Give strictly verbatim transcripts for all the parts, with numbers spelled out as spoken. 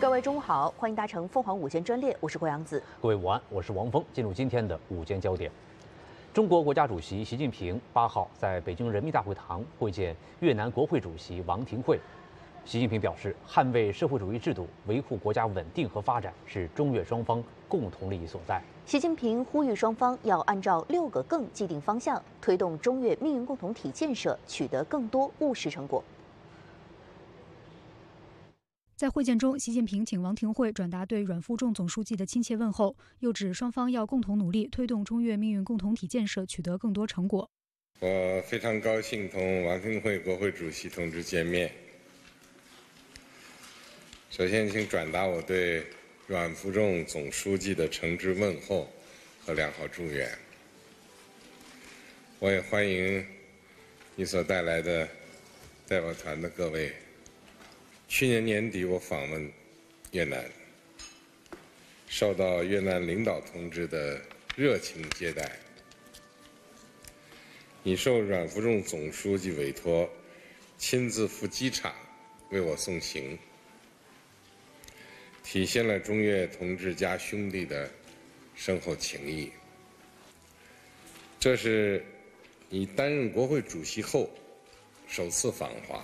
各位中午好，欢迎搭乘凤凰午间专列，我是郭阳子。 各位午安，我是王峰。进入今天的午间焦点，中国国家主席习近平八号在北京人民大会堂会见越南国会主席王廷惠。习近平表示，捍卫社会主义制度，维护国家稳定和发展是中越双方共同利益所在。 习近平呼吁双方要按照六个更既定方向，推动中越命运共同体建设取得更多务实成果。 在会见中，习近平请王廷惠转达对阮富仲总书记的亲切问候，又指双方要共同努力，推动中越命运共同体建设取得更多成果。 我非常高兴同王廷惠国会主席同志见面。首先，请转达我对阮富仲总书记的诚挚问候和良好祝愿。我也欢迎你所带来的代表团的各位。去年年底，我访问越南，受到越南领导同志的热情接待。你受阮富仲总书记委托，亲自赴机场为我送行，体现了中越同志家兄弟的深厚情谊。这是你担任国会主席后首次访华，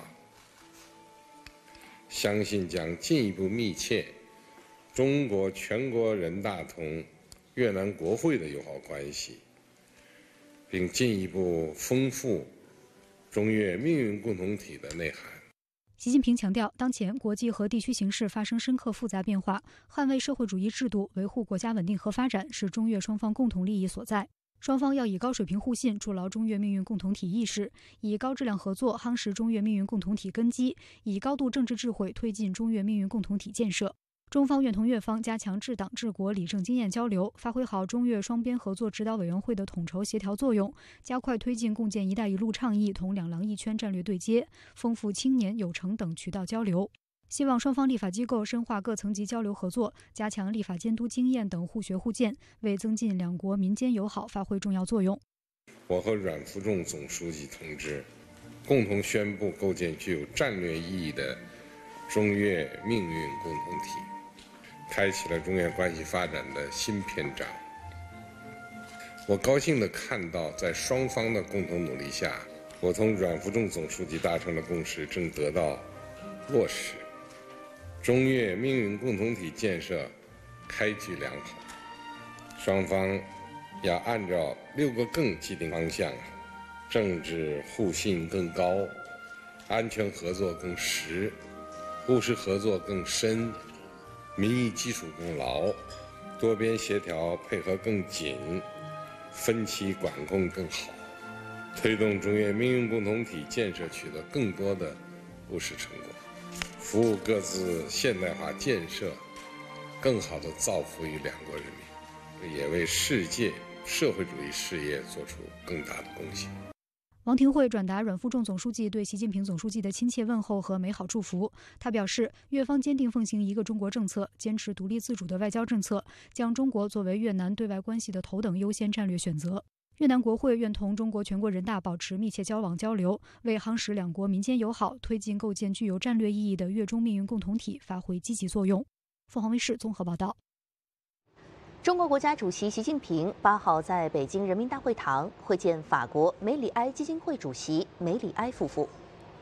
相信将进一步密切中国全国人大同越南国会的友好关系，并进一步丰富中越命运共同体的内涵。 习近平强调，当前国际和地区形势发生深刻复杂变化，捍卫社会主义制度，维护国家稳定和发展是中越双方共同利益所在。双方要以高水平互信筑牢中越命运共同体意识，以高质量合作夯实中越命运共同体根基，以高度政治智慧推进中越命运共同体建设。中方愿同越方加强治党治国理政经验交流，发挥好中越双边合作指导委员会的统筹协调作用，加快推进共建“一带一路”倡议同两廊一圈战略对接，丰富青年、有成等渠道交流。希望双方立法机构深化各层级交流合作，加强立法监督经验等互学互鉴，为增进两国民间友好发挥重要作用。 我和阮富仲总书记同志共同宣布构建具有战略意义的中越命运共同体，开启了中越关系发展的新篇章。我高兴地看到，在双方的共同努力下，我同阮富仲总书记达成的共识正得到落实。中越命运共同体建设开局良好，双方要按照六个更既定方向：政治互信更高，安全合作更实，务实合作更深，民意基础更牢，多边协调配合更紧，分歧管控更好，推动中越命运共同体建设取得更多的务实成果，服务各自现代化建设，更好地造福于两国人民，也为世界社会主义事业做出更大的贡献。 王廷惠转达阮富仲总书记对习近平总书记的亲切问候和美好祝福。他表示，越方坚定奉行一个中国政策，坚持独立自主的外交政策，将中国作为越南对外关系的头等优先战略选择。越南国会愿同中国全国人大保持密切交往交流，为夯实两国民间友好，推进构建具有战略意义的越中命运共同体发挥积极作用。凤凰卫视综合报道。 中国国家主席习近平八号在北京人民大会堂会见法国梅里埃基金会主席梅里埃夫妇。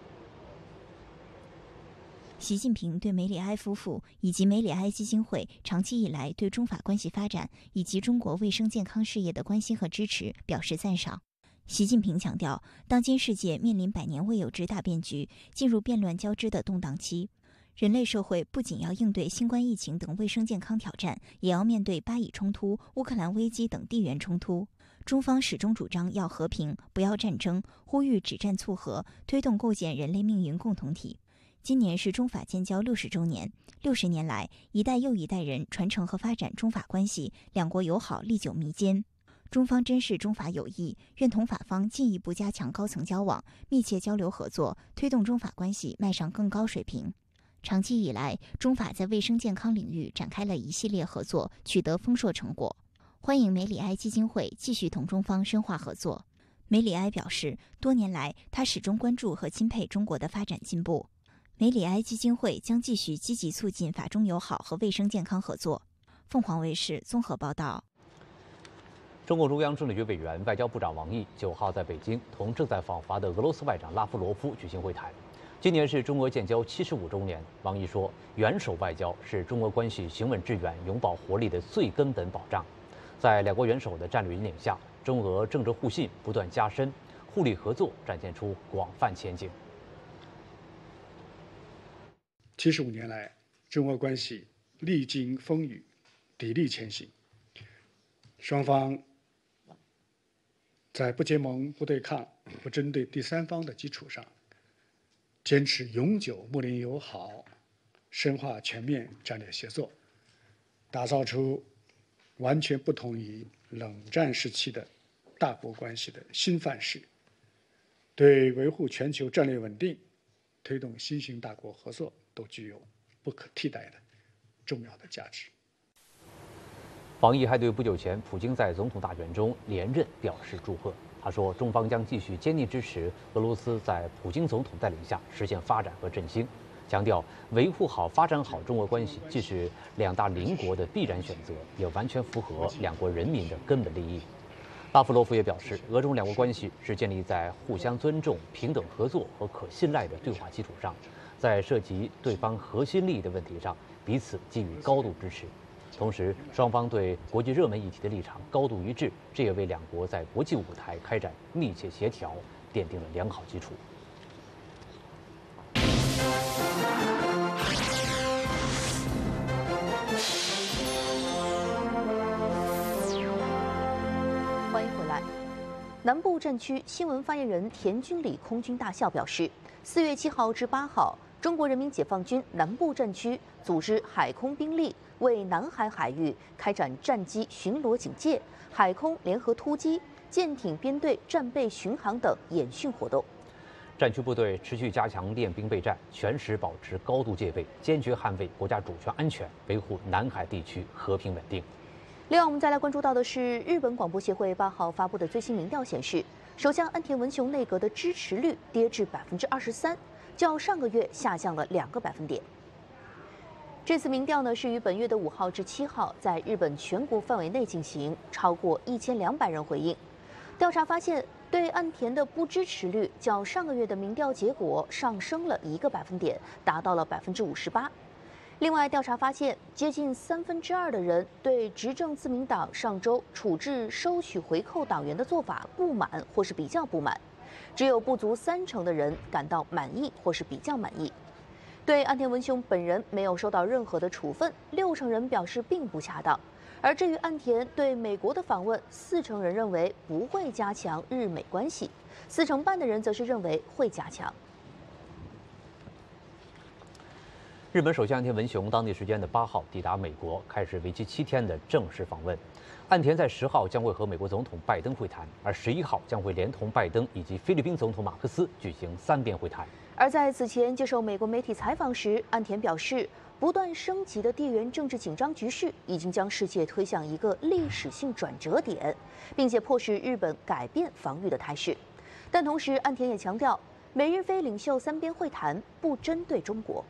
习近平对梅里埃夫妇以及梅里埃基金会长期以来对中法关系发展以及中国卫生健康事业的关心和支持表示赞赏。习近平强调，当今世界面临百年未有之大变局，进入变乱交织的动荡期。人类社会不仅要应对新冠疫情等卫生健康挑战，也要面对巴以冲突、乌克兰危机等地缘冲突。中方始终主张要和平，不要战争，呼吁止战促和，推动构建人类命运共同体。今年是中法建交六十周年，六十年来，一代又一代人传承和发展中法关系，两国友好历久弥坚。中方珍视中法友谊，愿同法方进一步加强高层交往，密切交流合作，推动中法关系迈上更高水平。长期以来，中法在卫生健康领域展开了一系列合作，取得丰硕成果。欢迎梅里埃基金会继续同中方深化合作。梅里埃表示，多年来他始终关注和钦佩中国的发展进步。 美里埃基金会将继续积极促进法中友好和卫生健康合作。凤凰卫视综合报道。 中共中央政治局委员、外交部长王毅九号在北京同正在访华的俄罗斯外长拉夫罗夫举行会谈。今年是中俄建交七十五周年，王毅说，元首外交是中俄关系行稳致远、永葆活力的最根本保障。在两国元首的战略引领下，中俄政治互信不断加深，互利合作展现出广泛前景。 七十五年来，中俄关系历经风雨，砥砺前行。双方在不结盟、不对抗、不针对第三方的基础上，坚持永久睦邻友好，深化全面战略协作，打造出完全不同于冷战时期的大国关系的新范式，对维护全球战略稳定、推动新型大国合作都具有不可替代的重要的价值。 王毅还对不久前普京在总统大选中连任表示祝贺。他说，中方将继续坚定支持俄罗斯在普京总统带领下实现发展和振兴，强调维护好、发展好中俄关系既是两大邻国的必然选择，也完全符合两国人民的根本利益。拉夫罗夫也表示，俄中两国关系是建立在互相尊重、平等合作和可信赖的对话基础上，在涉及对方核心利益的问题上，彼此给予高度支持。同时，双方对国际热门议题的立场高度一致，这也为两国在国际舞台开展密切协调奠定了良好基础。 欢迎回来。南部战区新闻发言人田军礼空军大校表示，四月七号至八号，中国人民解放军南部战区组织海空兵力为南海海域开展战机巡逻警戒、海空联合突击、舰艇编队战备巡航等演训活动。 战区部队持续加强练兵备战，全时保持高度戒备，坚决捍卫国家主权安全，维护南海地区和平稳定。 另外，我们再来关注到的是，日本广播协会八号发布的最新民调显示，首相安田文雄内阁的支持率跌至百分之二十三，较上个月下降了两个百分点。这次民调呢是于本月的五号至七号在日本全国范围内进行，超过一千两百人回应。调查发现，对岸田的不支持率较上个月的民调结果上升了一个百分点，达到了百分之五十八。另外，调查发现，接近三分之二的人对执政自民党上周处置收取回扣党员的做法不满或是比较不满，只有不足三成的人感到满意或是比较满意。对岸田文雄本人没有受到任何的处分，六成人表示并不恰当。而至于岸田对美国的访问，四成人认为不会加强日美关系，四成半的人则是认为会加强。 日本首相岸田文雄当地时间的八号抵达美国，开始为期七天的正式访问。岸田在十号将会和美国总统拜登会谈，而十一号将会连同拜登以及菲律宾总统马克思举行三边会谈。 而在此前接受美国媒体采访时，岸田表示，不断升级的地缘政治紧张局势已经将世界推向一个历史性转折点，并且迫使日本改变防御的态势。但同时，岸田也强调，美日菲领袖三边会谈不针对中国。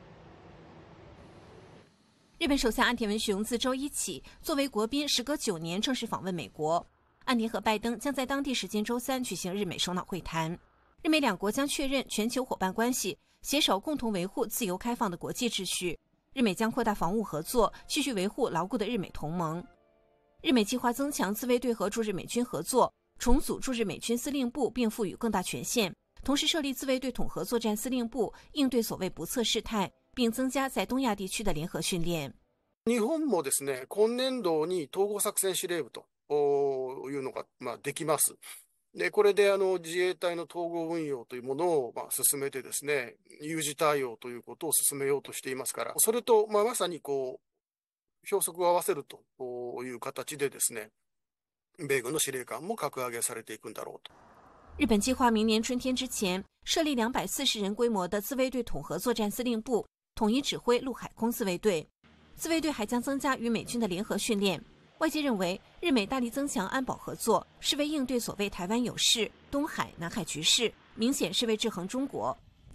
日本首相岸田文雄自周一起作为国宾，时隔九年正式访问美国。岸田和拜登将在当地时间周三举行日美首脑会谈，日美两国将确认全球伙伴关系，携手共同维护自由开放的国际秩序。日美将扩大防务合作，继续维护牢固的日美同盟。日美计划增强自卫队和驻日美军合作，重组驻日美军司令部并赋予更大权限，同时设立自卫队统合作战司令部，应对所谓不测事态，并增加在东亚地区的联合训练。 日本もですね、今年度に統合作戦司令部というのがまあできます。で、これであの自衛隊の統合運用というものをまあ進めてですね、有事対応ということを進めようとしていますから、それとまあまさにこう標則を合わせるという形でですね、米軍の司令官も格上げされていくんだろうと。 日本计划明年春天之前设立两百四十人规模的自卫队统合作战司令部，统一指挥陆海空自卫队。自卫队还将增加与美军的联合训练。外界认为，日美大力增强安保合作，是为应对所谓台湾有事、东海、南海局势，明显是为制衡中国。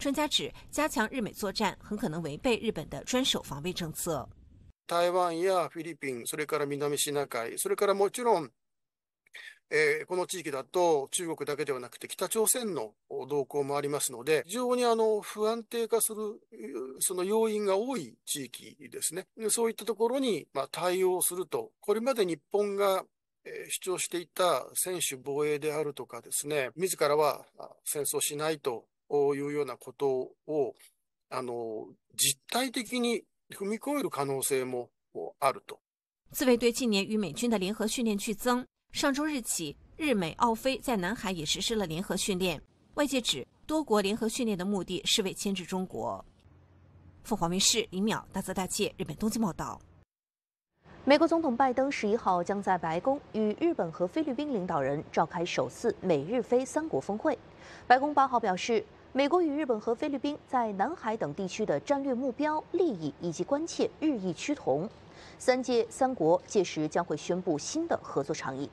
专家指，加強日美作戰很可能違背日本的專守防衛政策。 台湾やフィリピン、それから南シナ海、それからもちろん、えー、この地域だと中国だけではなくて北朝鮮の動向もありますので、非常にあの不安定化するその要因が多い地域ですね。そういったところにまあ対応すると、これまで日本が主張していた専守防衛であるとかですね、自らは戦争しないというようなことをあの実体的に踏み越える可能性もあると。 自卫队近年与美军的联合训练剧增，上周日起，日美澳菲在南海也实施了联合训练。外界指，多国联合训练的目的是为牵制中国。凤凰卫视李淼大泽大介日本东京报道。 美国总统拜登十一号将在白宫与日本和菲律宾领导人召开首次美日菲三国峰会。白宫八号表示，美国与日本和菲律宾在南海等地区的战略目标、利益以及关切日益趋同，三届三国届时将会宣布新的合作倡议。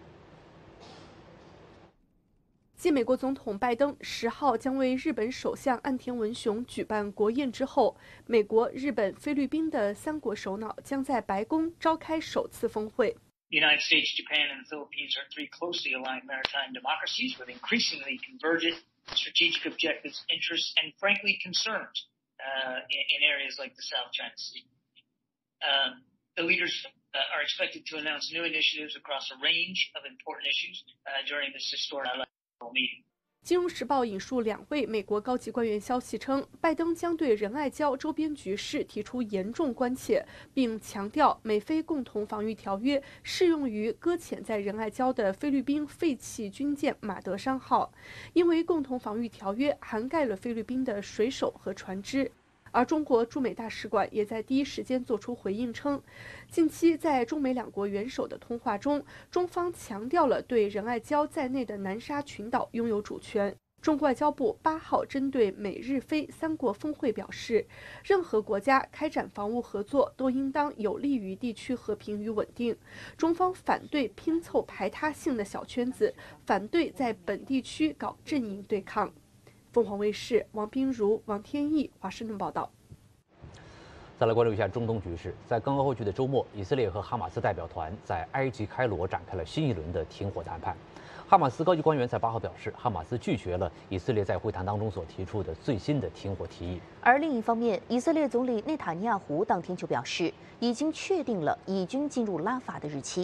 继美国总统拜登十号将为日本首相岸田文雄举办国宴之后，美国、日本、菲律宾的三国首脑将在白宫召开首次峰会。 The United States, Japan, and the Philippines are three closely aligned maritime democracies with increasingly convergent strategic objectives, interests, and frankly concerns uh, in, in areas like the South China Sea. Um, the leaders uh, are expected to announce new initiatives across a range of important issues uh, during this historic meeting. 金融时报引述两位美国高级官员消息称，拜登将对仁爱礁周边局势提出严重关切，并强调美菲共同防御条约适用于搁浅在仁爱礁的菲律宾废弃军舰马德商号，因为共同防御条约涵盖了菲律宾的水手和船只。而中国驻美大使馆也在第一时间作出回应称，近期在中美两国元首的通话中，中方强调了对仁爱礁在内的南沙群岛拥有主权。中国外交部八号针对美日菲三国峰会表示，任何国家开展防务合作都应当有利于地区和平与稳定。中方反对拼凑排他性的小圈子，反对在本地区搞阵营对抗。凤凰卫视王彬如、王天翼华盛顿报道。 再来关注一下中东局势，在刚刚过去的周末，以色列和哈马斯代表团在埃及开罗展开了新一轮的停火谈判。哈马斯高级官员在八号表示，哈马斯拒绝了以色列在会谈当中所提出的最新的停火提议。 而另一方面，以色列总理内塔尼亚胡当天就表示，已经确定了以军进入拉法的日期。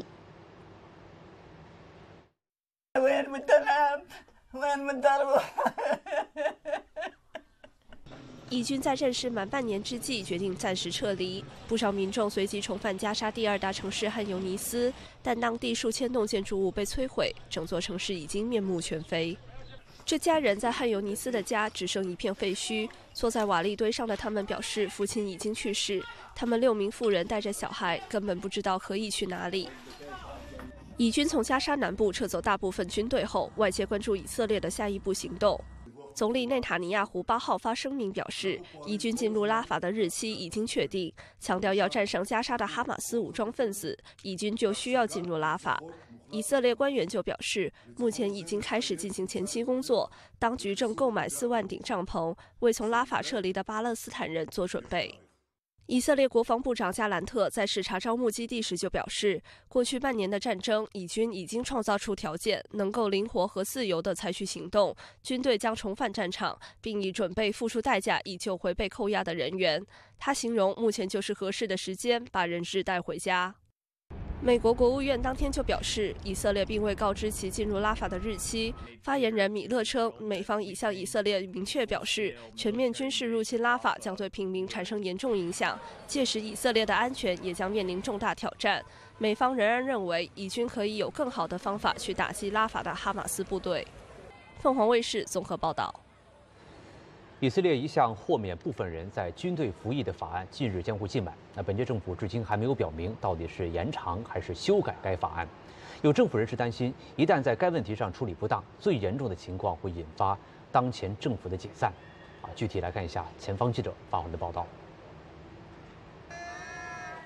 以军在战事满半年之际决定暂时撤离，不少民众随即重返加沙第二大城市汉尤尼斯，但当地数千栋建筑物被摧毁，整座城市已经面目全非。这家人在汉尤尼斯的家只剩一片废墟，坐在瓦砾堆上的他们表示，父亲已经去世，他们六名妇人带着小孩，根本不知道可以去哪里。以军从加沙南部撤走大部分军队后，外界关注以色列的下一步行动。总理内塔尼亚胡八号发声明表示，以军进入拉法的日期已经确定，强调要战胜加沙的哈马斯武装分子，以军就需要进入拉法。以色列官员就表示，目前已经开始进行前期工作，当局正购买四万顶帐篷，为从拉法撤离的巴勒斯坦人做准备。以色列国防部长加兰特在视察招募基地时就表示，过去半年的战争，以军已经创造出条件，能够灵活和自由地采取行动，军队将重返战场，并已准备付出代价以救回被扣押的人员。他形容目前就是合适的时间，把人质带回家。美国国务院当天就表示，以色列并未告知其进入拉法的日期。发言人米勒称，美方已向以色列明确表示，全面军事入侵拉法将对平民产生严重影响，届时以色列的安全也将面临重大挑战。美方仍然认为，以军可以有更好的方法去打击拉法的哈马斯部队。凤凰卫视综合报道。 以色列一项豁免部分人在军队服役的法案近日将会届满。那本届政府至今还没有表明到底是延长还是修改该法案。有政府人士担心，一旦在该问题上处理不当，最严重的情况会引发当前政府的解散。啊，具体来看一下前方记者发回的报道。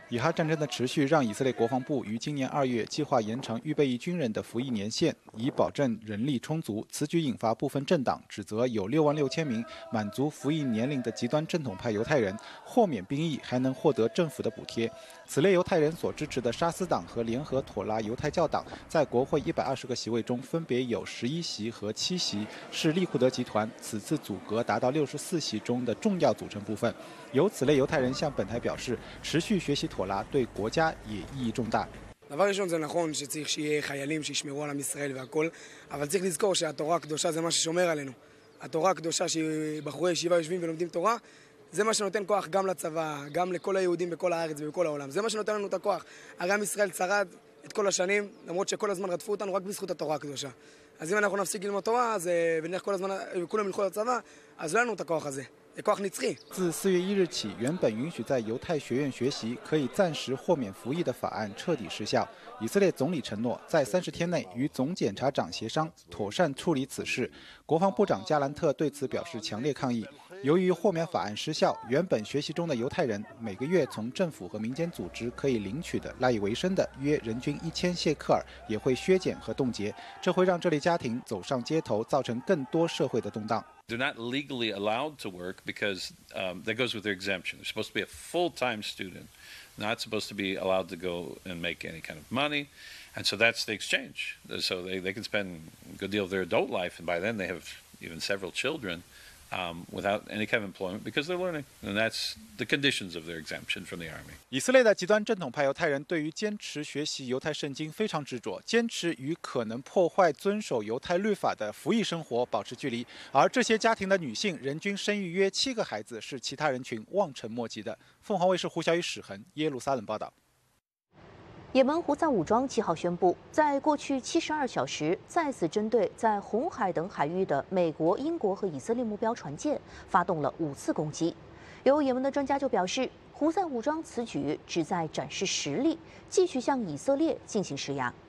以哈战争的持续让以色列国防部于今年二月计划延长预备役军人的服役年限，以保证人力充足。此举引发部分政党指责有六万六千名满足服役年龄的极端正统派犹太人豁免兵役，还能获得政府的补贴。此类犹太人所支持的沙斯党和联合妥拉犹太教党在国会一百二十个席位中分别有十一席和七席，是利库德集团此次组阁达到六十四席中的重要组成部分。由此类犹太人向本台表示，持续学习妥拉对国家也意义重大。 דבר ראשון זה נכון שצריך שיהיה חיילים שישמרו על עם ישראל והכל, אבל צריך לזכור שהתורה הקדושה זה מה ששומר עלינו. התורה הקדושה שבחורי ישיבה יושבים ולומדים תורה, זה מה שנותן כוח גם לצבא, גם לכל היהודים בכל הארץ ובכל העולם. זה מה שנותן לנו את הכוח. הרי עם ישראל שרד את כל השנים, למרות שכל הזמן רדפו אותנו רק בזכות התורה הקדושה. אז אם אנחנו נפסיק ללמוד תורה, אז ונלך כל הזמן, וכולם ילכו לצבא, אז לא לנו את הכוח הזה. 自四月一日起，原本允许在犹太学院学习可以暂时豁免服役的法案彻底失效。以色列总理承诺在三十天内与总检察长协商，妥善处理此事。国防部长加兰特对此表示强烈抗议。由于豁免法案失效，原本学习中的犹太人每个月从政府和民间组织可以领取的赖以为生的约人均一千谢克尔也会削减和冻结，这会让这类家庭走上街头，造成更多社会的动荡。 They're not legally allowed to work because um, that goes with their exemption. They're supposed to be a full-time student, not supposed to be allowed to go and make any kind of money. And so that's the exchange. So they, they can spend a good deal of their adult life, and by then they have even several children, um, without any kind of employment because they're learning. And that's the conditions of their exemption from the army. 以色列的极端正统派犹太人对于坚持学习犹太圣经非常执着，坚持与可能破坏遵守犹太律法的服役生活保持距离。而这些家庭的女性人均生育约七个孩子，是其他人群望尘莫及的。凤凰卫视胡晓宇、史恒，耶路撒冷报道。 也门胡塞武装七号宣布，在过去七十二小时再次针对在红海等海域的美国、英国和以色列目标船舰发动了五次攻击。有也门的专家就表示，胡塞武装此举旨在展示实力，继续向以色列进行施压。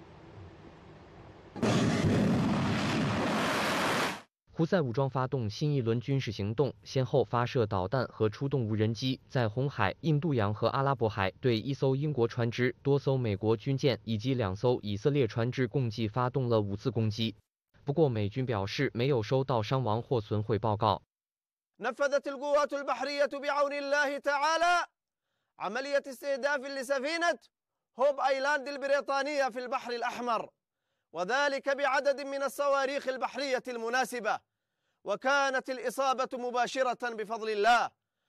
胡塞武装发动新一轮军事行动，先后发射导弹和出动无人机，在红海、印度洋和阿拉伯海对一艘英国船只、多艘美国军舰以及两艘以色列船只共计发动了五次攻击。不过，美军表示没有收到伤亡或损毁报告。 نفذت القوات البحرية بعون الله تعالى عملية استهداف لسفينة هوب أيلاند البريطانية في البحر الأحمر، وذلك بعدد من الصواريخ البحرية المناسبة، وكانت الإصابة مباشرة بفضل الله.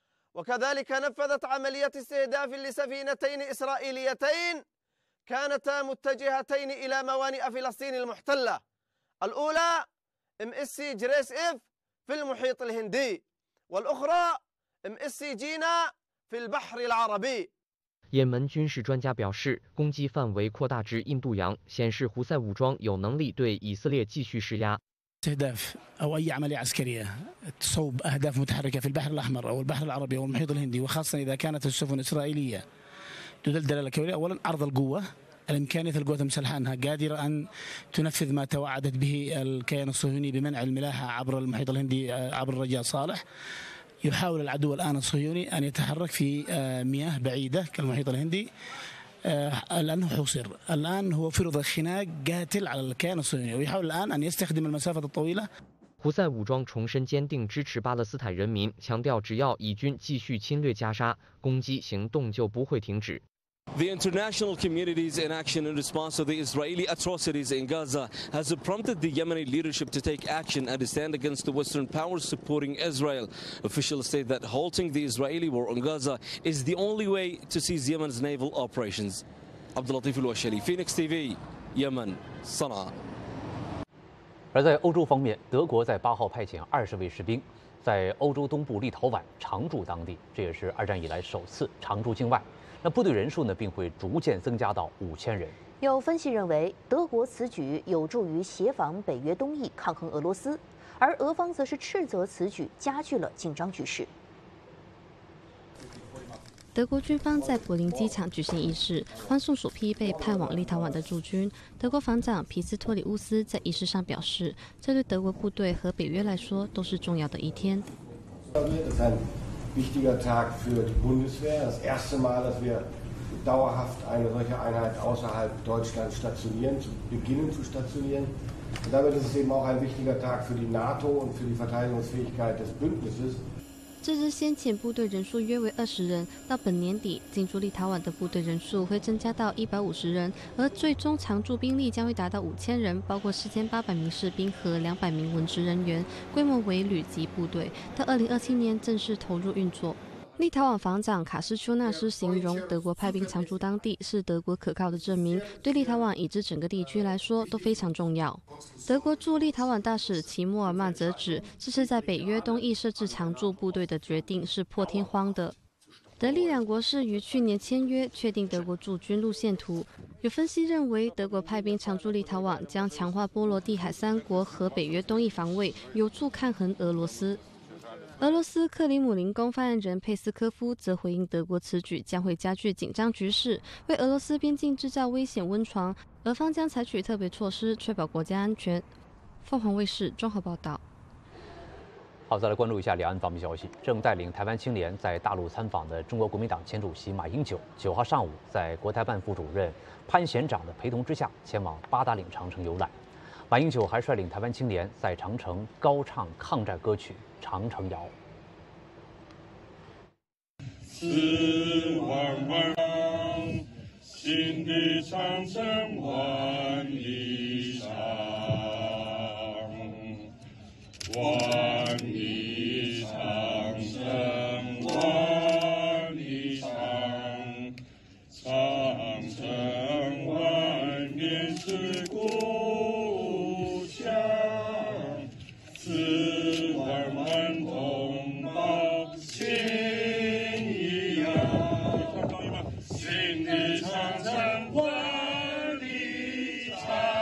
وكذلك نفذت عملية استهداف لسفينتين إسرائيليتين كانتا متجهتين إلى موانئ فلسطين المحتلة، الأولى ام اس سي جريس اف في المحيط الهندي، والأخرى ام اس سي جينا في البحر العربي。 也门军事专家表示，攻击范围扩大至印度洋，显示胡塞武装有能力对以色列继续施压。 استهداف أو أي عملية عسكرية تصوب أهداف متحركة في البحر الأحمر أو البحر العربي أو المحيط الهندي، وخاصة إذا كانت السفن إسرائيلية تدل دلالة كبيرة. أولا عرض القوة، الإمكانية القوات المسلحة أنها قادرة أن تنفذ ما توعدت به الكيان الصهيوني بمنع الملاحة عبر المحيط الهندي عبر الرجاء صالح. يحاول العدو الآن الصهيوني أن يتحرك في مياه بعيدة كالمحيط الهندي لأنه حوصر. الآن هو فرض خناق قاتل على الكيان الصهيوني، ويحاول الآن أن يستخدم المسافة الطويلة。 胡塞武装重申坚定支持巴勒斯坦人民，强调只要以军继续侵略加沙，攻击行动就不会停止。 The international community's inaction in response to the Israeli atrocities in Gaza has prompted the Yemeni leadership to take action and stand against the Western powers supporting Israel. Officials say that halting the Israeli war on Gaza is the only way to seize Yemen's naval operations. Abdulatif al-Washali, Phoenix T V, Yemen, Sana'a. 而在欧洲方面，德国在八号派遣二十位士兵，在欧洲东部立陶宛常驻当地，这也是二战以来首次常驻境外。那部队人数呢，并会逐渐增加到五千人。 有分析认为，德国此举有助于协防北约东翼，抗衡俄罗斯，而俄方则是斥责此举加剧了紧张局势。 德国军方在柏林机场举行仪式，欢送首批被派往立陶宛的驻军。德国防长皮斯托里乌斯在仪式上表示，这对德国部队和北约来说都是重要的一天。 wichtiger Tag für die Bundeswehr, das erste Mal, dass wir dauerhaft eine solche Einheit außerhalb Deutschlands stationieren, zu beginnen zu stationieren. Und damit ist es eben auch ein wichtiger Tag für die NATO und für die Verteidigungsfähigkeit des Bündnisses. 这支先遣部队人数约为二十人，到本年底进驻立陶宛的部队人数会增加到一百五十人，而最终常驻兵力将会达到五千人，包括四千八百名士兵和两百名文职人员，规模为旅级部队。到二零二七年正式投入运作。立陶宛防长卡斯丘纳斯形容，德国派兵常驻当地是德国可靠的证明，对立陶宛以至整个地区来说都非常重要。德国驻立陶宛大使齐默尔曼则指，这次在北约东翼设置常驻部队的决定是破天荒的。德立两国是于去年签约，确定德国驻军路线图。有分析认为，德国派兵常驻立陶宛将强化波罗的海三国和北约东翼防卫，有助抗衡俄罗斯。俄罗斯克里姆林宫发言人佩斯科夫则回应，德国此举将会加剧紧张局势，为俄罗斯边境制造危险温床，俄方将采取特别措施，确保国家安全。凤凰卫视综合报道。 好，再来关注一下两岸方面消息。正带领台湾青年在大陆参访的中国国民党前主席马英九，九号上午在国台办副主任潘贤长的陪同之下，前往八达岭长城游览。马英九还率领台湾青年在长城高唱抗战歌曲《长城谣》。 四万万新的长城万里长，万里长城万里长，长城外面是故乡，四万万同胞心一样，新的长城万里长。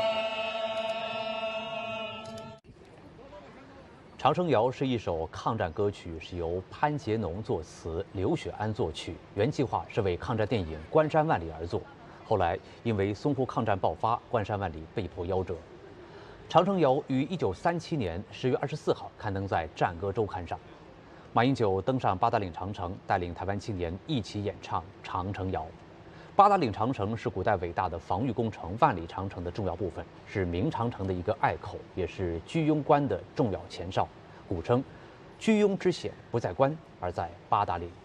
《长城谣》是一首抗战歌曲，是由潘杰农作词，刘雪安作曲。原计划是为抗战电影《关山万里》而作，后来因为淞沪抗战爆发，关山万里被迫夭折。《长城谣》于一九三七年十月二十四号刊登在《战歌周刊》上。马英九登上八达岭长城，带领台湾青年一起演唱《长城谣》。八达岭长城是古代伟大的防御工程万里长城的重要部分，是明长城的一个隘口，也是居庸关的重要前哨。古称“居庸之险不在关，而在八达岭”。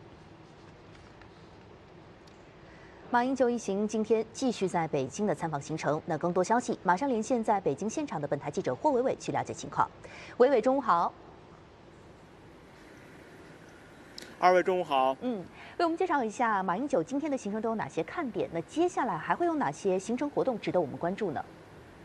马英九一行今天继续在北京的参访行程。那更多消息，马上连线在北京现场的本台记者霍伟伟去了解情况。伟伟，中午好。 二位中午好。 嗯，为我们介绍一下马英九今天的行程都有哪些看点？那接下来还会有哪些行程活动值得我们关注呢？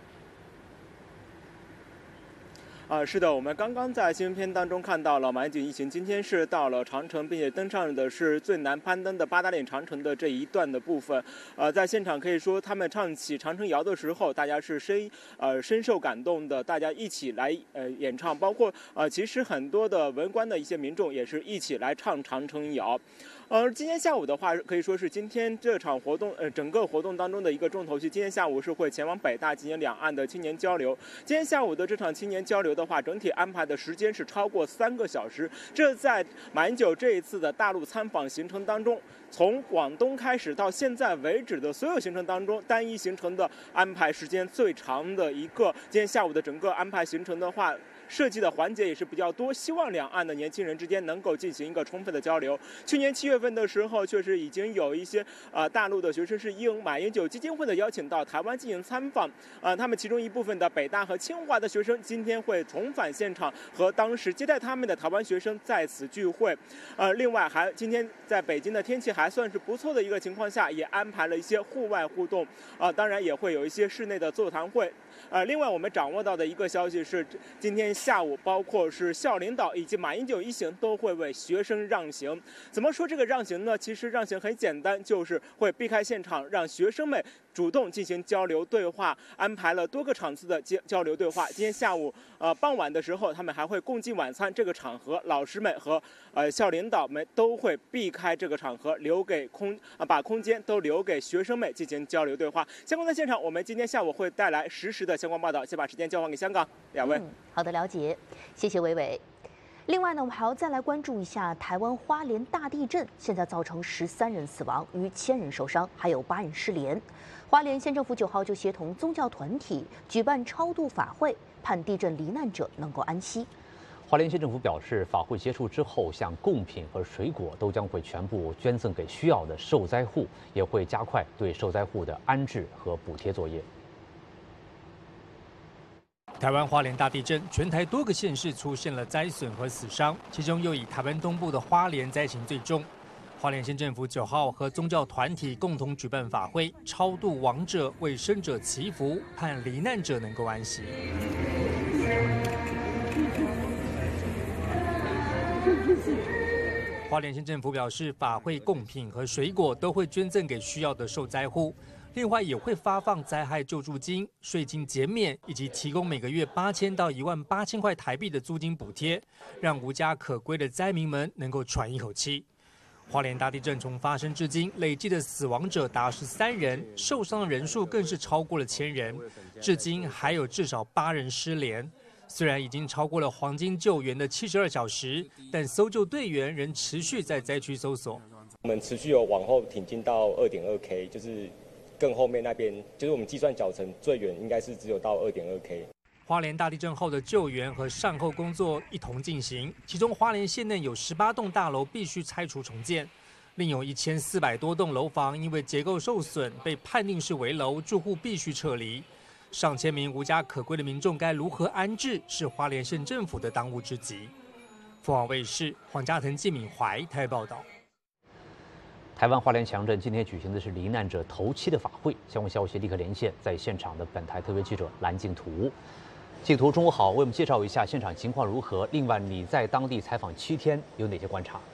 啊，是的，我们刚刚在新闻片当中看到了马英九一行今天是到了长城，并且登上的是最难攀登的八达岭长城的这一段的部分。呃，在现场可以说他们唱起《长城谣》的时候，大家是深呃深受感动的，大家一起来呃演唱，包括呃其实很多的文官的一些民众也是一起来唱《长城谣》。呃，今天下午的话，可以说是今天这场活动，呃，整个活动当中的一个重头戏。今天下午是会前往北大进行两岸的青年交流。今天下午的这场青年交流的话，整体安排的时间是超过三个小时。这在马英九这一次的大陆参访行程当中，从广东开始到现在为止的所有行程当中，单一行程的安排时间最长的一个。今天下午的整个安排行程的话，设计的环节也是比较多，希望两岸的年轻人之间能够进行一个充分的交流。去年七月份的时候，确实已经有一些呃大陆的学生是应马英九基金会的邀请到台湾进行参访，呃，他们其中一部分的北大和清华的学生今天会重返现场，和当时接待他们的台湾学生在此聚会。呃，另外还今天在北京的天气还算是不错的一个情况下，也安排了一些户外互动，啊、呃，当然也会有一些室内的座谈会。呃，另外我们掌握到的一个消息是，今天下午包括是校领导以及马英九一行都会为学生让行。怎么说这个让行呢？其实让行很简单，就是会避开现场，让学生们主动进行交流对话，安排了多个场次的交交流对话。今天下午呃傍晚的时候，他们还会共进晚餐，这个场合老师们和呃校领导们都会避开这个场合，留给空啊、呃、把空间都留给学生们进行交流对话。相关的现场，我们今天下午会带来实时的相关报道。先把时间交还给香港两位。 嗯，好的，了解，谢谢伟伟。 另外呢，我们还要再来关注一下台湾花莲大地震，现在造成十三人死亡，逾千人受伤，还有八人失联。花莲县政府九号就协同宗教团体举办超度法会，盼地震罹难者能够安息。 花莲县政府表示，法会结束之后，像贡品和水果都将会全部捐赠给需要的受灾户，也会加快对受灾户的安置和补贴作业。 台湾花莲大地震，全台多个县市出现了灾损和死伤，其中又以台湾东部的花莲灾情最重。花莲县政府九号和宗教团体共同举办法会，超度亡者，为生者祈福，盼罹难者能够安息。花莲县政府表示，法会贡品和水果都会捐赠给需要的受灾户。另外也会发放灾害救助金、税金减免，以及提供每个月八千到一万八千块台币的租金补贴，让无家可归的灾民们能够喘一口气。花莲大地震从发生至今，累计的死亡者达十三人，受伤的人数更是超过了千人，至今还有至少八人失联。虽然已经超过了黄金救援的七十二小时，但搜救队员仍持续在灾区搜索。 我们持续有往后挺进到 二点二 K， 就是。更后面那边，就是我们计算脚程最远应该是只有到 二点二 K。 花莲大地震后的救援和善后工作一同进行，其中花莲县内有十八栋大楼必须拆除重建，另有一千四百多栋楼房因为结构受损被判定是危楼，住户必须撤离。上千名无家可归的民众该如何安置，是花莲县政府的当务之急。凤凰卫视黄家腾、纪敏怀台报道。 台湾花莲强震今天举行的是罹难者头七的法会，相关消息立刻连线在现场的本台特约记者蓝静图。静图，中午好，为我们介绍一下现场情况如何？另外，你在当地采访七天，有哪些观察？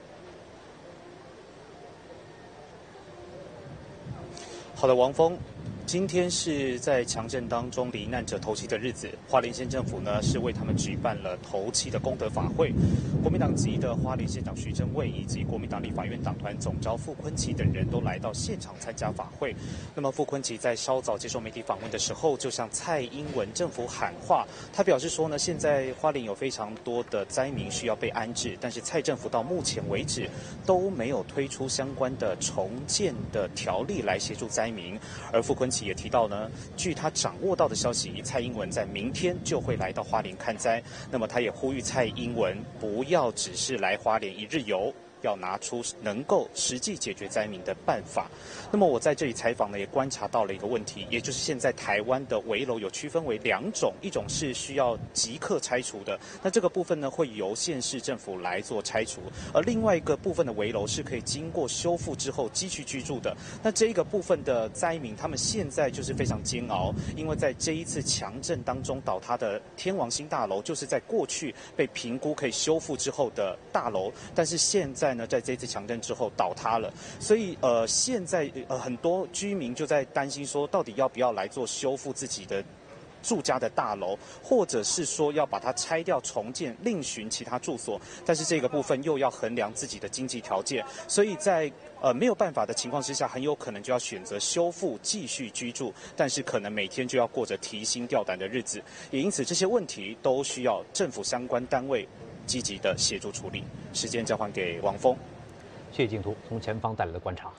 好的，王峰。今天是在强震当中罹难者头七的日子，花莲县政府呢是为他们举办了头七的功德法会。国民党籍的花莲县长徐正卫以及国民党立法院党团总召傅昆萁等人都来到现场参加法会。那么傅昆萁在稍早接受媒体访问的时候，就向蔡英文政府喊话，他表示说呢，现在花莲有非常多的灾民需要被安置，但是蔡政府到目前为止都没有推出相关的重建的条例来协助灾民。而傅昆萁也提到呢，据他掌握到的消息，蔡英文在明天就会来到花莲看灾。那么他也呼吁蔡英文不要只是来花莲一日游，要拿出能够实际解决灾民的办法。那么我在这里采访呢，也观察到了一个问题，也就是现在台湾的危楼有区分为两种，一种是需要即刻拆除的，那这个部分呢会由县市政府来做拆除，而另外一个部分的危楼是可以经过修复之后继续居住的。那这一个部分的灾民，他们现在就是非常煎熬，因为在这一次强震当中倒塌的天王星大楼，就是在过去被评估可以修复之后的大楼，但是现在呢，在这次强震之后倒塌了，所以呃，现在呃很多居民就在担心说，到底要不要来做修复自己的住家的大楼，或者是说要把它拆掉重建，另寻其他住所。但是这个部分又要衡量自己的经济条件，所以在呃没有办法的情况之下，很有可能就要选择修复继续居住，但是可能每天就要过着提心吊胆的日子。也因此，这些问题都需要政府相关单位积极的协助处理。时间交还给王峰。 谢谢镜图从前方带来的观察。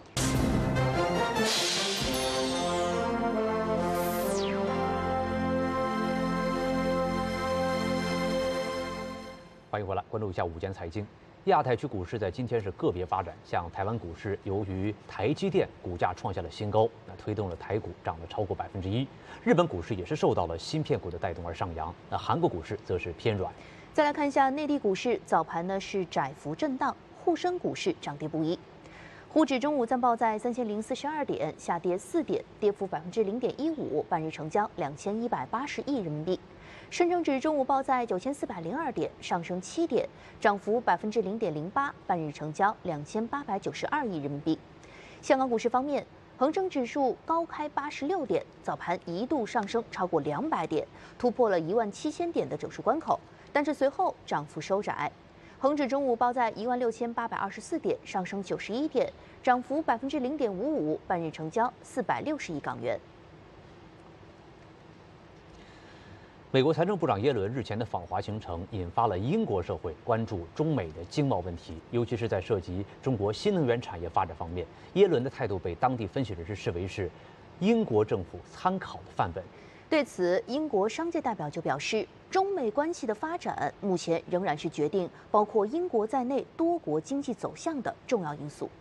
欢迎回来，关注一下午间财经。亚太区股市在今天是个别发展，像台湾股市由于台积电股价创下了新高，那推动了台股涨了超过百分之一。日本股市也是受到了芯片股的带动而上扬，那韩国股市则是偏软。 再来看一下内地股市，早盘呢是窄幅震荡，沪深股市涨跌不一。沪指中午暂报在三千零四十二点，下跌四点，跌幅百分之零点一五，半日成交两千一百八十亿人民币。深成指中午报在九千四百零二点，上升七点，涨幅百分之零点零八，半日成交两千八百九十二亿人民币。香港股市方面，恒生指数高开八十六点，早盘一度上升超过两百点，突破了一万七千点的整数关口，但是随后涨幅收窄。恒指中午报在一万六千八百二十四点，上升九十一点，涨幅百分之零点五五，半日成交四百六十亿港元。 美国财政部长耶伦日前的访华行程引发了英国社会关注中美的经贸问题，尤其是在涉及中国新能源产业发展方面，耶伦的态度被当地分析人士视为是英国政府参考的范本。 对此，英国商界代表就表示，中美关系的发展目前仍然是决定包括英国在内多国经济走向的重要因素。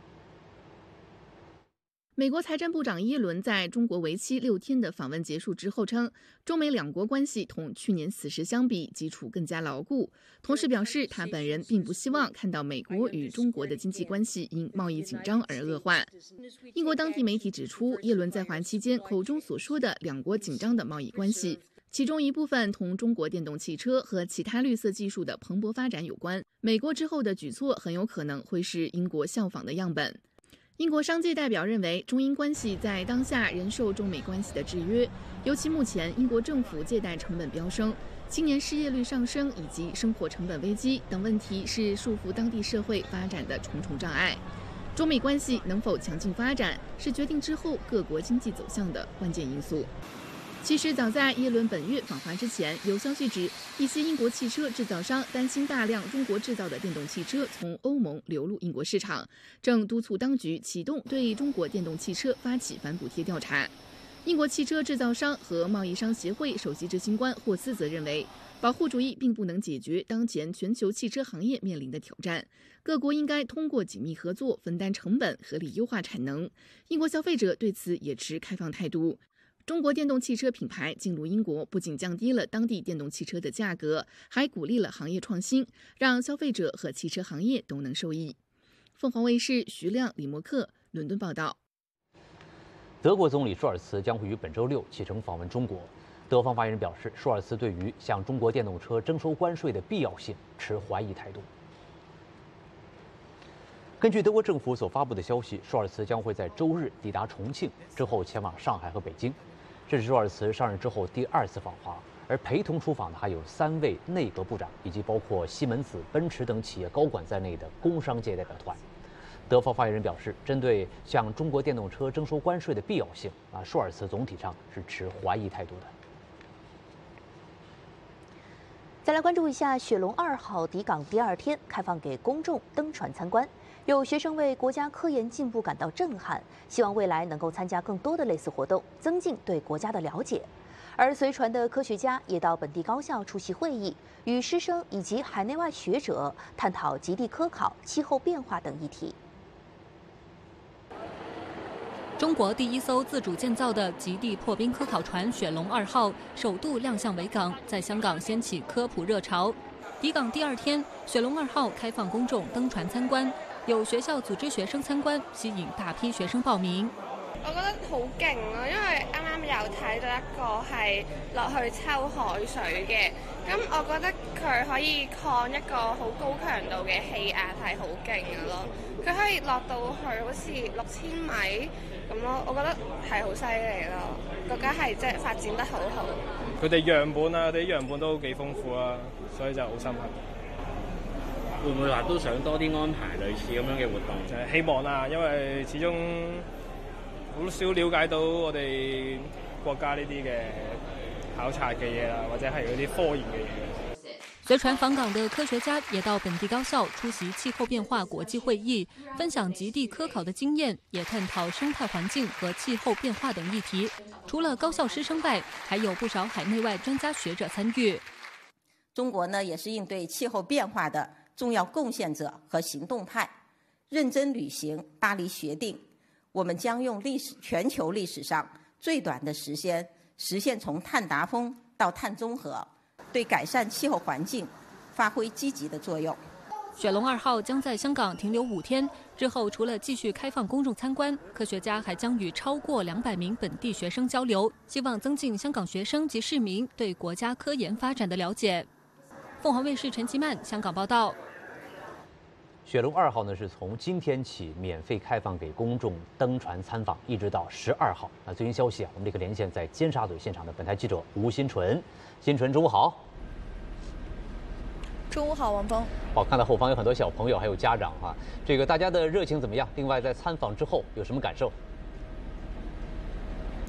美国财政部长耶伦在中国为期六天的访问结束之后称，中美两国关系同去年此时相比，基础更加牢固。同时表示，他本人并不希望看到美国与中国的经济关系因贸易紧张而恶化。英国当地媒体指出，耶伦在华期间口中所说的两国紧张的贸易关系，其中一部分同中国电动汽车和其他绿色技术的蓬勃发展有关。美国之后的举措很有可能会是英国效仿的样本。英国商界代表认为，中英关系在当下仍受中美关系的制约，尤其目前英国政府借贷成本飙升、青年失业率上升以及生活成本危机等问题是束缚当地社会发展的重重障碍。中美关系能否强劲发展，是决定之后各国经济走向的关键因素。其实，早在耶伦本月访华之前，有消息指，一些英国汽车制造商担心大量中国制造的电动汽车从欧盟流入英国市场，正督促当局启动对中国电动汽车发起反补贴调查。英国汽车制造商和贸易商协会首席执行官霍斯则认为，保护主义并不能解决当前全球汽车行业面临的挑战，各国应该通过紧密合作分担成本，合理优化产能。英国消费者对此也持开放态度。中国电动汽车品牌进入英国，不仅降低了当地电动汽车的价格，还鼓励了行业创新，让消费者和汽车行业都能受益。凤凰卫视徐亮、李默克伦敦报道。 德国总理舒尔茨将会于本周六启程访问中国。德方发言人表示，舒尔茨对于向中国电动车征收关税的必要性持怀疑态度。根据德国政府所发布的消息，舒尔茨将会在周日抵达重庆，之后前往上海和北京。这是舒尔茨上任之后第二次访华，而陪同出访的还有三位内阁部长，以及包括西门子、奔驰等企业高管在内的工商界代表团。德方发言人表示，针对向中国电动车征收关税的必要性，啊，舒尔茨总体上是持怀疑态度的。 再来关注一下雪龙二号抵港第二天，开放给公众登船参观。有学生为国家科研进步感到震撼，希望未来能够参加更多的类似活动，增进对国家的了解。而随船的科学家也到本地高校出席会议，与师生以及海内外学者探讨极地科考、气候变化等议题。 中国第一艘自主建造的极地破冰科考船雪龙二号首度亮相维港，在香港掀起科普热潮。抵港第二天，雪龙二號開放公眾登船參觀，由學校組織學生參觀，吸引大批學生報名。 我覺得好勁咯，因為啱啱有睇到一個係落去抽海水嘅，咁我覺得佢可以抗一個好高強度嘅氣壓係好勁嘅咯，佢可以落到去好似六千米咁咯，我覺得係好犀利咯，國家係即係發展得好好。 佢哋樣本啊，佢哋啲樣本都幾豐富啊，所以就好深刻。 會唔會話都想多啲安排類似咁樣嘅活動？ 就係希望啦，因為始終好少了解到我哋國家呢啲嘅考察嘅嘢啦，或者係嗰啲科研嘅嘢。 随船访港的科学家也到本地高校出席气候变化国际会议，分享极地科考的经验，也探讨生态环境和气候变化等议题。除了高校师生外，还有不少海内外专家学者参与。 中国呢，也是应对气候变化的重要贡献者和行动派，认真履行巴黎协定。我们将用历史全球历史上最短的时间，实现从碳达峰到碳中和，对改善气候环境发挥积极的作用。 雪龙二号将在香港停留五天，之后除了继续开放公众参观，科学家还将与超过两百名本地学生交流，希望增进香港学生及市民对国家科研发展的了解。凤凰卫视陈其曼香港报道。 雪龙二号呢是从今天起免费开放给公众登船参访，一直到十二号。那最新消息啊，我们立刻连线在尖沙咀现场的本台记者吴新纯。新纯，中午好。 中午好，王峰。 好，看到后方有很多小朋友还有家长啊，这个大家的热情怎么样？另外在参访之后有什么感受？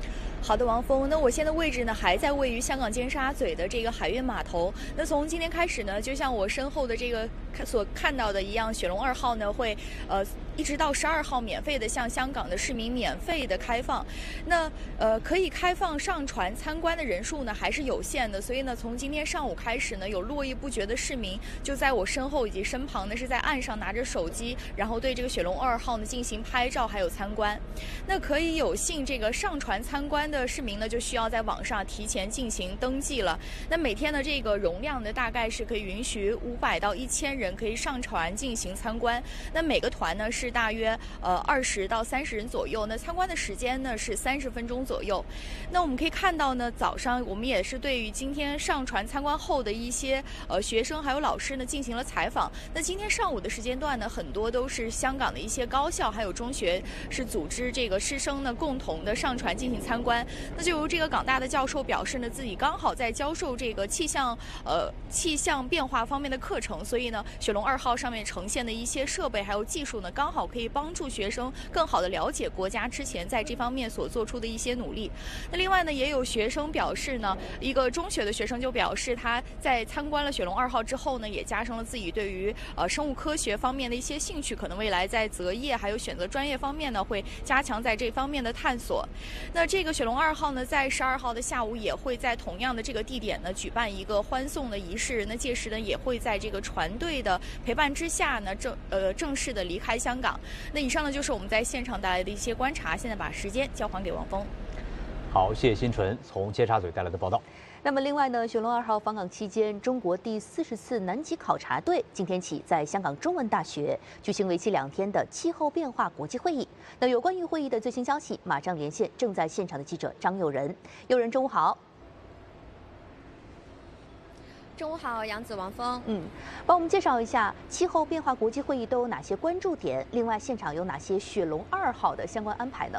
好的，王峰。那我现在位置呢，还在位于香港尖沙咀的这个海运码头。那从今天开始呢，就像我身后的这个所看到的一样，雪龙二号呢会呃一直到十二号免费的向香港的市民免费的开放。那呃可以开放上船参观的人数呢还是有限的，所以呢从今天上午开始呢，有络绎不绝的市民就在我身后以及身旁呢是在岸上拿着手机，然后对这个雪龙二号呢进行拍照还有参观。那可以有幸这个上船参观的市民呢，就需要在网上提前进行登记了。那每天的这个容量呢，大概是可以允许五百到一千人可以上船进行参观。那每个团呢是大约呃二十到三十人左右。那参观的时间呢是三十分钟左右。那我们可以看到呢，早上我们也是对于今天上船参观后的一些呃学生还有老师呢进行了采访。那今天上午的时间段呢，很多都是香港的一些高校还有中学是组织这个师生呢共同的上船进行参观。那就由这个港大的教授表示呢，自己刚好在教授这个气象呃气象变化方面的课程，所以呢，雪龙二号上面呈现的一些设备还有技术呢，刚好可以帮助学生更好的了解国家之前在这方面所做出的一些努力。那另外呢，也有学生表示呢，一个中学的学生就表示他在参观了雪龙二号之后呢，也加深了自己对于呃生物科学方面的一些兴趣，可能未来在择业还有选择专业方面呢，会加强在这方面的探索。那这个雪龙二号呢，在十二号的下午也会在同样的这个地点呢举办一个欢送的仪式。那届时呢，也会在这个船队的陪伴之下呢，正呃正式的离开香港。那以上呢就是我们在现场带来的一些观察，现在把时间交还给王峰。 好，谢谢新纯从尖沙咀带来的报道。 那么另外呢，雪龙二号访港期间，中国第四十次南极考察队今天起在香港中文大学举行为期两天的气候变化国际会议。那有关于会议的最新消息，马上连线正在现场的记者张佑仁。佑仁，中午好。 中午好，杨子、王峰。 嗯，帮我们介绍一下气候变化国际会议都有哪些关注点？另外，现场有哪些雪龙二号的相关安排呢？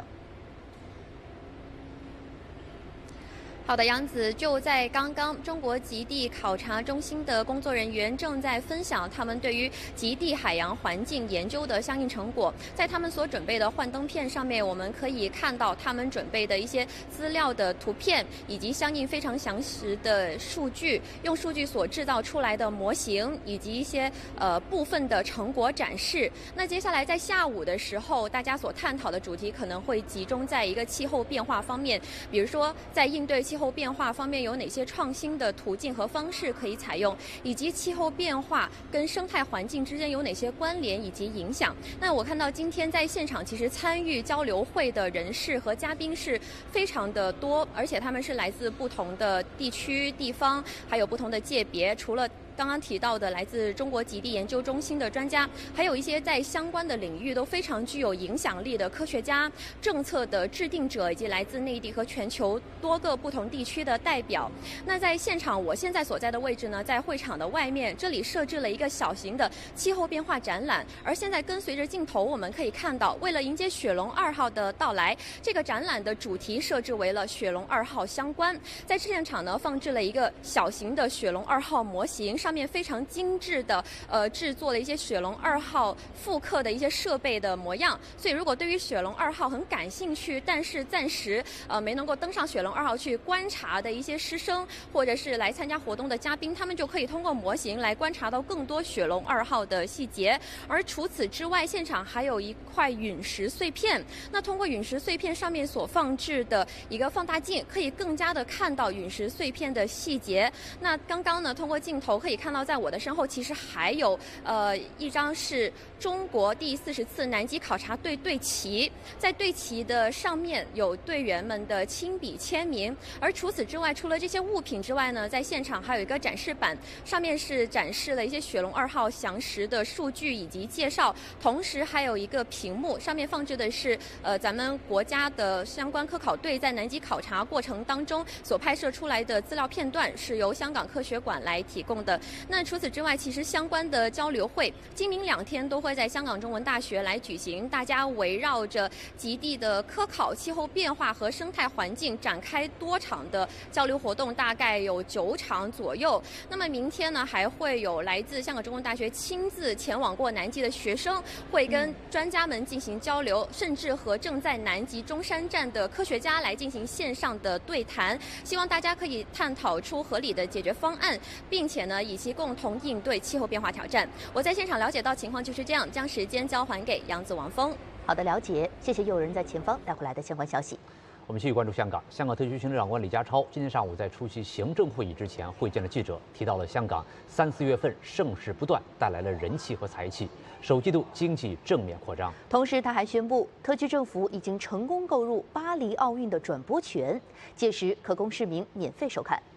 好的，杨子，就在刚刚，中国极地考察中心的工作人员正在分享他们对于极地海洋环境研究的相应成果。在他们所准备的幻灯片上面，我们可以看到他们准备的一些资料的图片，以及相应非常详实的数据，用数据所制造出来的模型，以及一些呃部分的成果展示。那接下来在下午的时候，大家所探讨的主题可能会集中在一个气候变化方面，比如说在应对气候变化方面有哪些创新的途径和方式可以采用，以及气候变化跟生态环境之间有哪些关联以及影响。那我看到今天在现场其实参与交流会的人士和嘉宾是非常的多，而且他们是来自不同的地区地方，还有不同的界别，除了刚刚提到的来自中国极地研究中心的专家，还有一些在相关的领域都非常具有影响力的科学家、政策的制定者，以及来自内地和全球多个不同地区的代表。那在现场，我现在所在的位置呢，在会场的外面，这里设置了一个小型的气候变化展览。而现在跟随着镜头，我们可以看到，为了迎接雪龙二号的到来，这个展览的主题设置为了雪龙二号相关。在现场呢，放置了一个小型的雪龙二号模型。上面非常精致的呃制作了一些雪龙二号复刻的一些设备的模样，所以如果对于雪龙二号很感兴趣，但是暂时呃没能够登上雪龙二号去观察的一些师生，或者是来参加活动的嘉宾，他们就可以通过模型来观察到更多雪龙二号的细节。而除此之外，现场还有一块陨石碎片，那通过陨石碎片上面所放置的一个放大镜，可以更加的看到陨石碎片的细节。那刚刚呢，通过镜头可以看到，在我的身后其实还有呃一张是中国第四十次南极考察队队旗，在队旗的上面有队员们的亲笔签名。而除此之外，除了这些物品之外呢，在现场还有一个展示板，上面是展示了一些雪龙二号详实的数据以及介绍，同时还有一个屏幕，上面放置的是呃咱们国家的相关科考队在南极考察过程当中所拍摄出来的资料片段，是由香港科学馆来提供的。 那除此之外，其实相关的交流会，今明两天都会在香港中文大学来举行，大家围绕着极地的科考、气候变化和生态环境展开多场的交流活动，大概有九场左右。那么明天呢，还会有来自香港中文大学亲自前往过南极的学生，会跟专家们进行交流，甚至和正在南极中山站的科学家来进行线上的对谈，希望大家可以探讨出合理的解决方案，并且呢，以及共同应对气候变化挑战。我在现场了解到情况就是这样，将时间交还给杨子王峰。 好的，了解，谢谢有人在前方带回来的相关消息。 我们继续关注香港。香港特区行政长官李家超今天上午在出席行政会议之前会见了记者，提到了香港三四月份盛事不断，带来了人气和财气，首季度经济正面扩张。 同时，他还宣布，特区政府已经成功购入巴黎奥运的转播权，届时可供市民免费收看。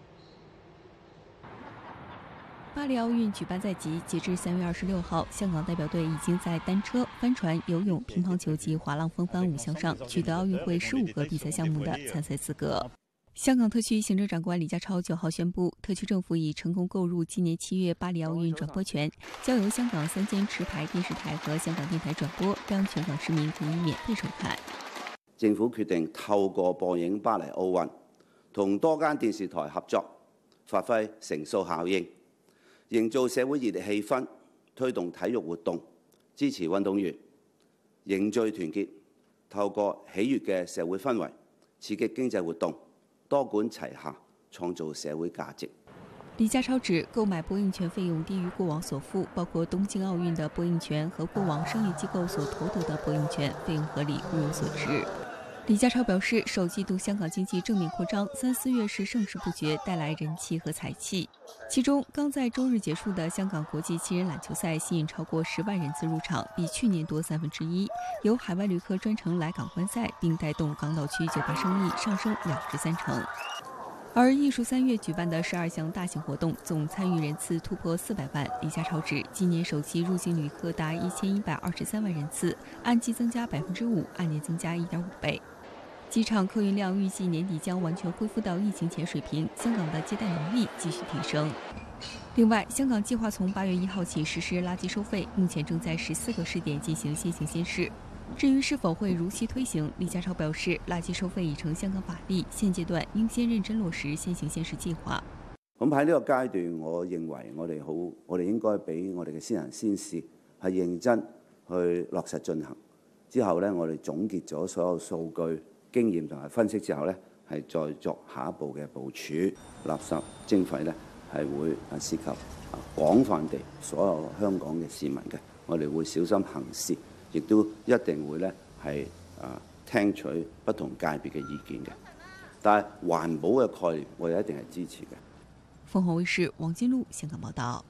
巴黎奥运举办在即，截至三月二十六号，香港代表队已经在单车、帆船、游泳、乒乓球及滑浪风帆五项上取得奥运会十五个比赛项目的参赛资格。香港特区行政长官李家超九号宣布，特区政府已成功购入今年七月巴黎奥运转播权，交由香港三间持牌電視台和香港電台轉播，讓全港市民可以免費收看。 政府決定透過播映巴黎奧運，同多間電視台合作，發揮乘數效應。營造社會熱烈氣氛，推動體育活動，支持運動員，凝聚團結，透過喜悅嘅社會氛圍，刺激經濟活動，多管齊下，創造社會價值。 李家超指，購買播映权費用低於過往所付，包括東京奧運的播映權和過往商業機構所投得的播映權，費用合理，物有所值。李家超表示，首季度香港經濟正面擴張，三四月是盛事不絕，帶來人氣和財氣。其中，剛在周日結束的香港國際七人欖球賽吸引超過十萬人次入場，比去年多三分之一。由海外旅客專程來港觀賽，並帶動港島區酒吧生意上升兩至三成。而藝術三月舉辦的十二項大型活動，總參與人次突破四百萬。李家超指，今年首期入境旅客達一千一百二十三萬人次，按季增加百分之五，按年增加一點五倍。機場客運量預計年底將完全恢復到疫情前水平，香港的接待能力繼續提升。另外，香港計劃從八月一號起實施垃圾收費，目前正在十四個試點進行先行先試。至於是否會如期推行，李家超表示，垃圾收費已成香港法例，現階段應先認真落實先行先試計劃。 咁喺呢個階段，我認為我哋好，我哋應該俾我哋嘅先行先試係認真去落實進行。之後呢，我哋總結咗所有數據、經驗同埋分析之後呢，係再作下一步嘅部署。垃圾徵費呢係會涉及廣泛地所有香港嘅市民嘅，我哋會小心行事，亦都一定會呢係啊聽取不同界別嘅意見嘅。但係環保嘅概念，我哋一定係支持嘅。 鳳凰衛視王金路香港報道。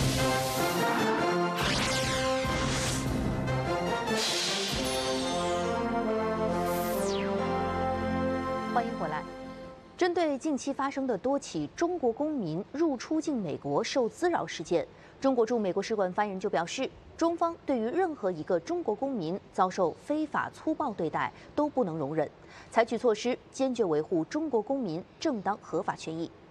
欢迎回来。针对近期发生的多起中国公民入出境美国受滋扰事件，中国驻美国使馆发言人就表示，中方对于任何一个中国公民遭受非法粗暴对待都不能容忍，采取措施坚决维护中国公民正当合法权益。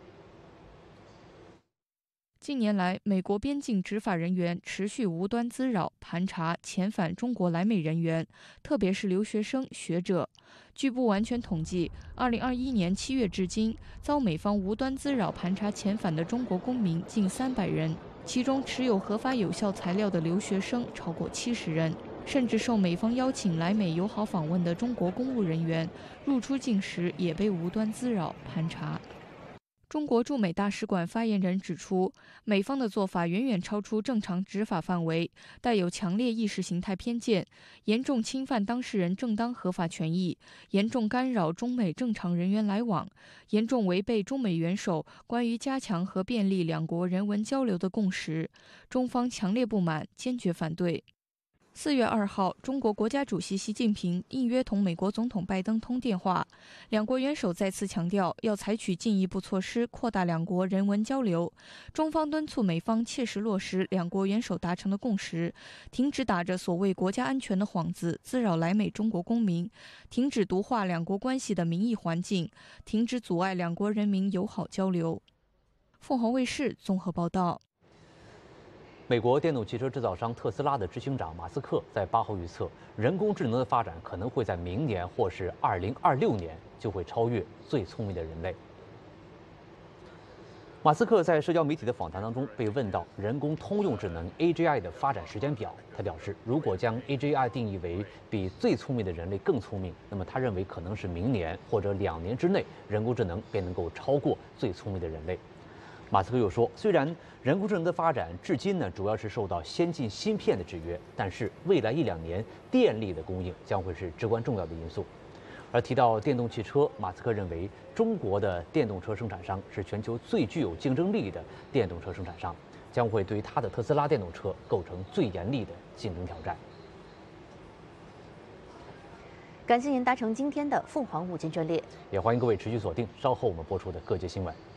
近年来，美国边境执法人员持续无端滋扰、盘查遣返中国来美人员，特别是留学生、学者。据不完全统计，二零二一年七月至今，遭美方无端滋扰、盘查遣返的中国公民近三百人，其中持有合法有效材料的留学生超过七十人，甚至受美方邀请来美友好访问的中国公务人员，入出境时也被无端滋扰、盘查。中国驻美大使馆发言人指出，美方的做法远远超出正常执法范围，带有强烈意识形态偏见，严重侵犯当事人正当合法权益，严重干扰中美正常人员来往，严重违背中美元首关于加强和便利两国人文交流的共识，中方强烈不满，坚决反对。四月二号，中国国家主席习近平应约同美国总统拜登通电话，两国元首再次强调要采取进一步措施扩大两国人文交流。中方敦促美方切实落实两国元首达成的共识，停止打着所谓国家安全的幌子滋扰来美中国公民，停止毒化两国关系的民意环境，停止阻碍两国人民友好交流。 凤凰卫视综合报道。 美国电动汽车制造商特斯拉的执行长马斯克在八号预测，人工智能的发展可能会在明年或是二零二六年就会超越最聪明的人类。马斯克在社交媒体的访谈当中被问到人工通用智能 A G I 的发展时间表，他表示，如果将 A G I 定义为比最聪明的人类更聪明，那么他认为可能是明年或者两年之内，人工智能便能够超过最聪明的人类。马斯克又说，虽然人工智能的发展至今呢主要是受到先进芯片的制约，但是未来一两年电力的供应将会是至关重要的因素。而提到电动汽车，马斯克认为中国的电动车生产商是全球最具有竞争力的电动车生产商，将会对他的特斯拉电动车构成最严厉的竞争挑战。 感谢您搭乘今天的凤凰午间专列， 也欢迎各位持续锁定稍后我们播出的各界新闻。